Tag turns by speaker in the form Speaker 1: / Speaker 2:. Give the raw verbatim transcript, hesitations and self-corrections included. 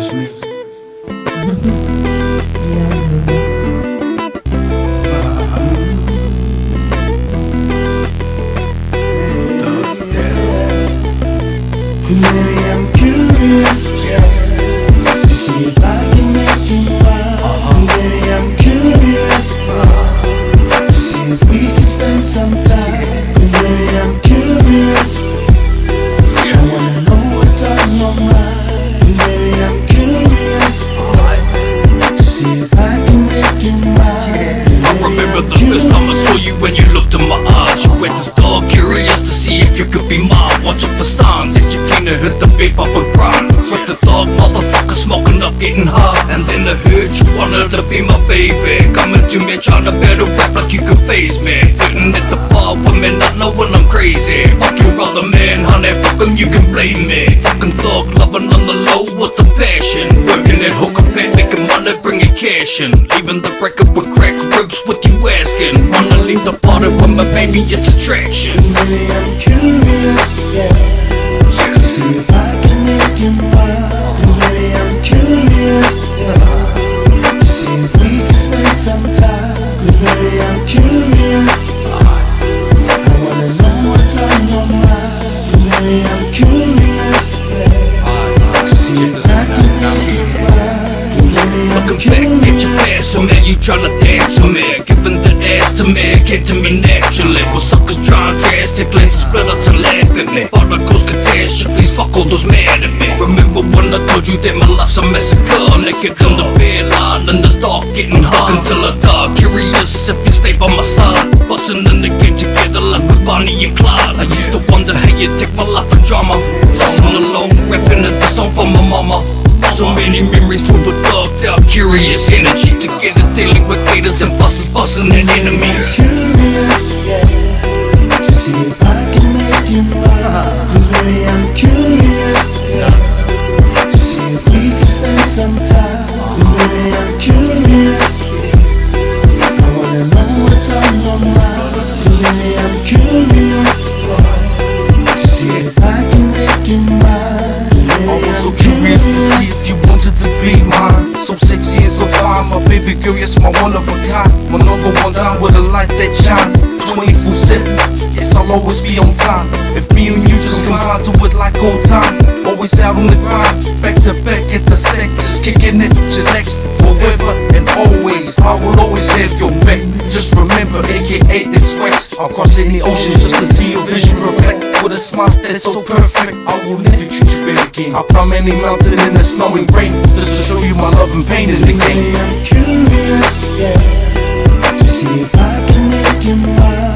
Speaker 1: trust me.
Speaker 2: Maybe I'm curious, yeah, to see if I can make you mine. Maybe I'm curious, uh, to see if we can spend some time. Maybe I'm curious, I wanna know what's on your mind. Maybe I'm curious, uh, to see if I can make you mine.
Speaker 3: I remember the first time I saw you when you looked in my eyes. You went to start curious to see if you could be mine. Watching for signs that you came to hit the beat up and grind. With the thug motherfucker smoking up, getting high. And then I heard you wanted to be my baby. Coming to me trying to better rap like you could phase me. Sitting at the bar with me not knowing I'm crazy. Fuck your other man, honey, fuck him, you can blame me. Fucking thug loving on the low with the passion. Working at hooker pad, making money, bringing cash in. Leaving the breakup with crack ribs, what you asking? Wanna leave the party with my baby, it's attraction.
Speaker 2: Maybe I'm curious, yeah, to see if I can make you mine. Maybe I'm curious, yeah, to see if we can spend some time. Maybe I'm curious, I wanna know what's on your mind. Maybe I'm curious, yeah, to see if I can make you mine.
Speaker 3: Looking back at your past, so man, you tryna dance to me. Giving that ass to me, came to me naturally. But suckers trying drastically to split us and laugh at me. Particles catastrophes, fuck all those mad at me. Remember when I told you that my life's a massacre? Naked in the bed, lying in the dark, getting hot until I die. Curious if you stay by my side, bustin' in the game together like with Bonnie and Clyde. I used to wonder how you take my life for drama. Dressing alone, rapping at the song for my mama. So many memories full with thugged out, curious energy. Together dealing with gators and bosses, busting and enemies.
Speaker 2: Curious, yeah, to see if I can make you mine. Maybe I'm curious, yeah, to see if we can spend some time. Maybe I'm curious, I wanna know what's on your mind. Maybe I'm curious, yeah, to see if I can make you mine.
Speaker 1: I was so curious to see if you wanted to be mine. So sexy and so fine, my baby girl, yes, my one of a kind. My number one down with a light that shines twenty-four seven, yes, I'll always be on time. If me and you just combine, do it like old times. Always out on the grind, back to back at the set, just kicking it, chillaxed forever and always. I will always have your back, just remember, aka that's wax. I'll cross any ocean just to see your vision reflect. With a smile that's so perfect, I will never treat you bad again. I'll climb any mountain in the snowing rain, just to show you my love and pain in the game.
Speaker 2: Maybe I'm curious, yeah, to see if I can make you mine.